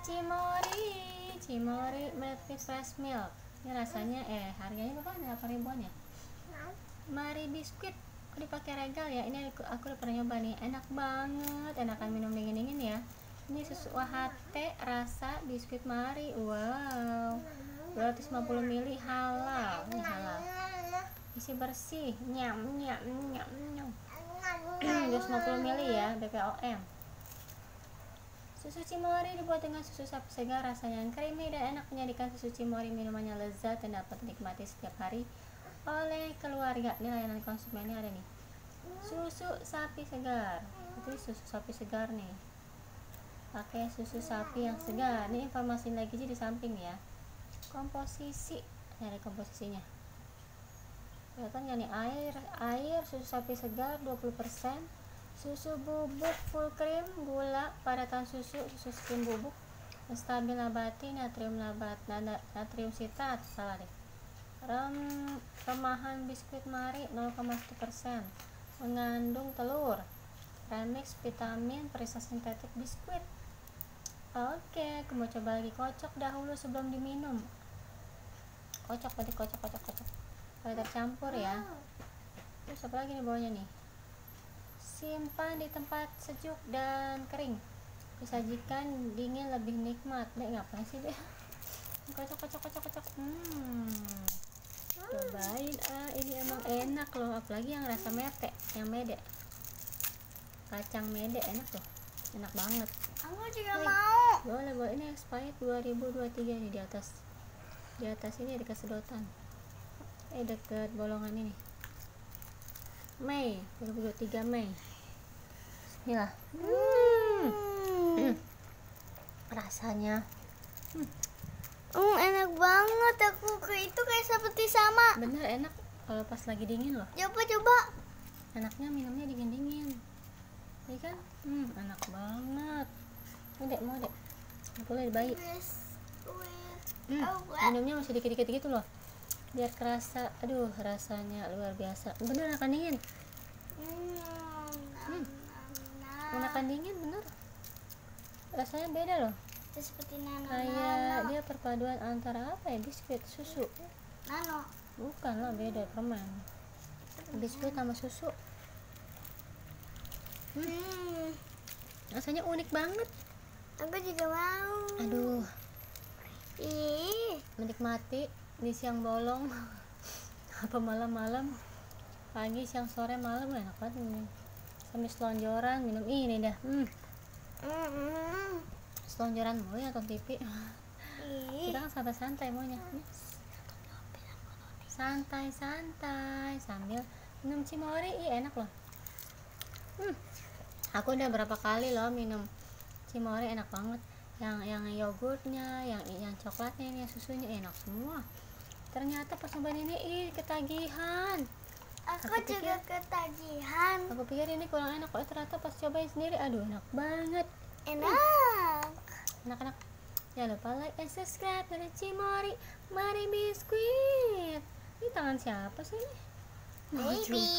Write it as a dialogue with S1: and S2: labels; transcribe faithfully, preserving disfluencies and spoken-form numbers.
S1: Cimori, Cimori milk with fresh milk. Ini rasanya eh harganya berapa? delapan ribuan ya. Mari biskuit. Kok dipakai regal ya? Ini aku, aku udah pernah nyoba nih. Enak banget, enakan minum dingin-dingin ya. Ini susu U H T rasa biskuit Mari. Wow. dua ratus lima puluh mililiter halal. Ini halal. Isi bersih. Nyam nyam nyam nyam. dua ratus lima puluh mililiter ya, B P O M. Susu Cimori dibuat dengan susu sapi segar, rasanya yang creamy dan enak, menjadikan susu Cimori minumannya lezat dan dapat dinikmati setiap hari oleh keluarga. Ini layanan konsumennya ada nih. Susu sapi segar. Itu susu sapi segar nih. Pakai susu sapi yang segar. Ini informasi lagi di samping ya. Komposisi. Ini ada komposisinya. Kelihatan nggak nih, air, air, susu sapi segar dua puluh persen. Susu bubuk full cream, gula, padatan susu, susu skim bubuk, stabil nabati, natrium nabat, natrium sitrat, salah deh. Rem, remahan biskuit Mari nol koma satu persen, mengandung telur, premix vitamin, perisa sintetik biskuit. Oke, aku mau coba lagi. Kocok dahulu sebelum diminum. Kocok, berarti kocok, kocok, kocok. Kalau tercampur ya. Terus apa lagi nih bawahnya nih? Simpan di tempat sejuk dan kering. Disajikan dingin lebih nikmat. Dek, ngapain sih deh? Kocok, kocok, kocok, kocok. Hmm. Cobain, ah ini emang enak loh. Apalagi yang rasa mete, yang mede. Kacang mede enak loh. Enak banget.
S2: Aku juga
S1: Nih,
S2: mau.
S1: boleh, boleh. Ini expired dua ribu dua puluh tiga nih di atas. Di atas ini dekat sedotan. Eh dekat bolongan ini. Mei dua ribu dua puluh tiga Mei. Bismillah. Hmm. Hmm. Rasanya
S2: Hmm, enak banget. Aku ke itu kayak seperti sama.
S1: bener enak kalau pas lagi dingin loh.
S2: Coba coba.
S1: Enaknya minumnya dingin-dingin. Iya kan? Hmm, enak banget. Mau dek, mau dek. Boleh bayi. Hmm, minumnya masih dikit-dikit gitu loh. Biar kerasa, aduh rasanya luar biasa. Bener enakan dingin. Hmm. Enakan dingin bener. Rasanya beda loh.
S2: Itu seperti nano.
S1: Kayak dia perpaduan antara apa ya? Biskuit, susu.
S2: Nano.
S1: Bukan lah, beda permen. Biskuit sama susu. Hmm.
S2: Hmm.
S1: Rasanya unik banget.
S2: Aku juga mau.
S1: Aduh,
S2: Ih.
S1: menikmati di siang bolong apa malam-malam, pagi, siang, sore, malam enak banget minum. Sambil selonjoran minum ini dah. Hmm.
S2: Mm-mm.
S1: Selonjoran mulu ya nonton T V.
S2: Ih.
S1: Kita kan santai-santai maunya. Santai-santai sambil minum Cimori. Ih, enak loh. Hmm. Aku udah berapa kali loh minum Cimori, enak banget. Yang yang yogurtnya, yang yang coklatnya, ini yang susunya enak semua. Ternyata pas nyobain ini, ih ketagihan.
S2: Aku,
S1: Aku
S2: juga
S1: pikir-
S2: ketagihan.
S1: Aku pikir ini kurang enak, kok ternyata pas cobain sendiri, aduh enak banget.
S2: Enak.
S1: Anak-anak, jangan lupa like and subscribe dari Cimori Mari Biskuit. Ini tangan siapa sih ini? Mau
S2: Baby.